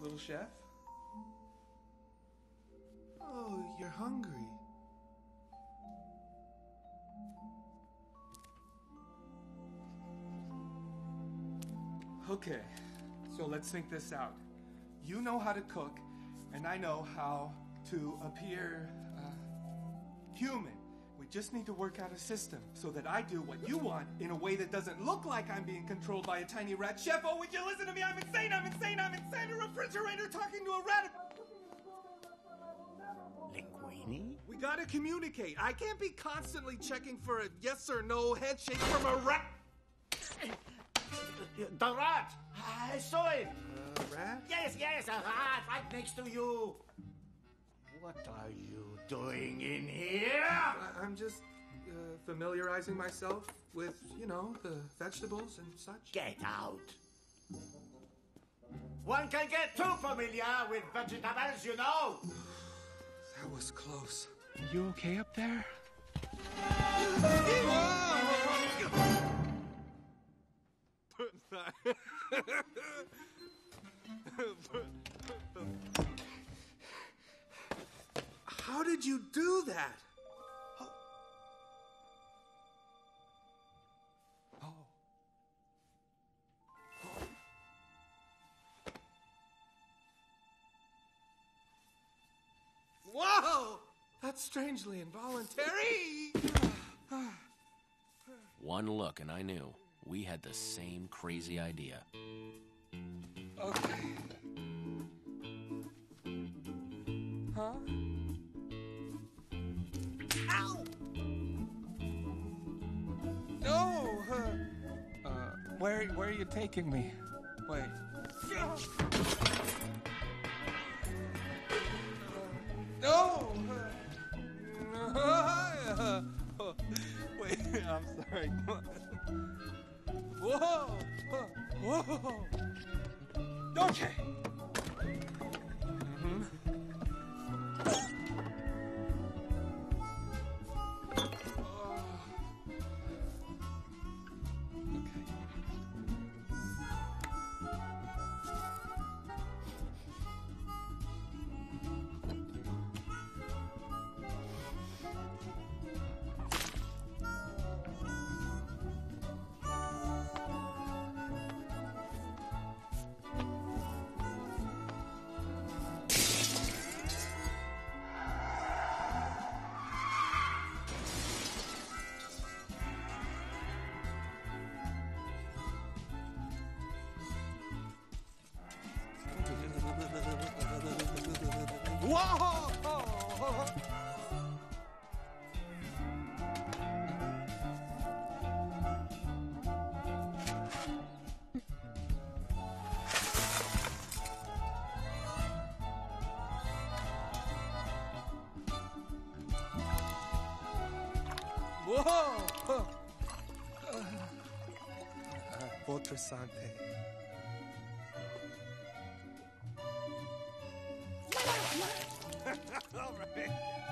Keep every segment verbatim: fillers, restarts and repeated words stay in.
little chef? Oh, you're hungry. Okay, so let's think this out. You know how to cook, and I know how to appear uh, human. We just need to work out a system so that I do what you want in a way that doesn't look like I'm being controlled by a tiny rat. Chef, oh, would you listen to me? I'm insane, I'm insane, I'm insane. A refrigerator talking to a rat. Linguini? We gotta communicate. I can't be constantly checking for a yes or no handshake from a rat. The rat! I saw it! A rat? Yes, yes, a rat right next to you. What are you doing in here? I- I'm just uh, familiarizing myself with, you know, the vegetables and such. Get out. One can get too familiar with vegetables, you know. That was close. You okay up there? How did you do that? Oh. Oh. Whoa! That's strangely involuntary. One look and I knew we had the same crazy idea. Okay. Huh? Ow! No! Uh, where, where are you taking me? Wait. No! Wait, I'm sorry. Whoa! Whoa! Okay. Mm-hmm. Whoa! Whoa! Uh, Votre santé. All right.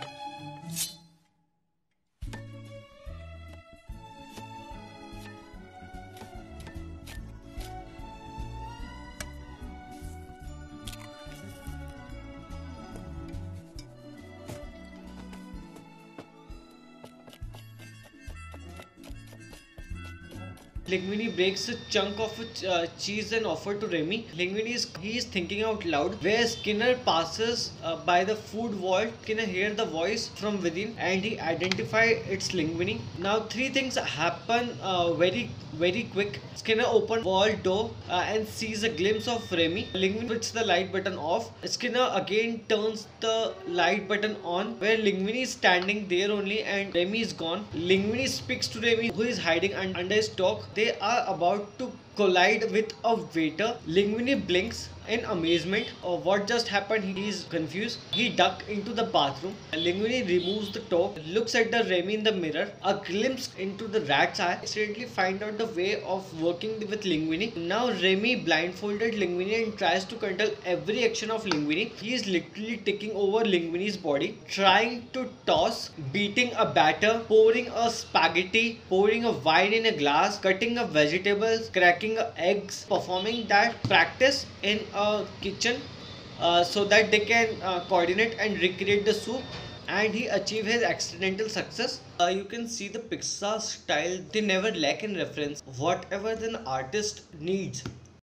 Linguini breaks a chunk of uh, cheese and offers to Remy. Linguini is he is thinking out loud. Where Skinner passes uh, by the food vault, Skinner hears the voice from within and he identifies it's Linguini. Now three things happen uh, very very quick. Skinner opens vault door uh, and sees a glimpse of Remy. Linguini switches the light button off. Skinner again turns the light button on where Linguini is standing there only and Remy is gone. Linguini speaks to Remy who is hiding un under his talk. They are about to collide with a waiter. Linguini blinks in amazement of what just happened. He is confused. He ducks into the bathroom. Linguini removes the top, looks at the Remy in the mirror. A glimpse into the rat's eye. Accidentally find out the way of working with Linguini. Now Remy blindfolded Linguini and tries to control every action of Linguini. He is literally taking over Linguini's body, trying to toss, beating a batter, pouring a spaghetti, pouring a wine in a glass, cutting up vegetables, cracking eggs, performing that practice in a kitchen uh, so that they can uh, coordinate and recreate the soup, and he achieved his accidental success. Uh, you can see the Pixar style, they never lack in reference. Whatever an artist needs,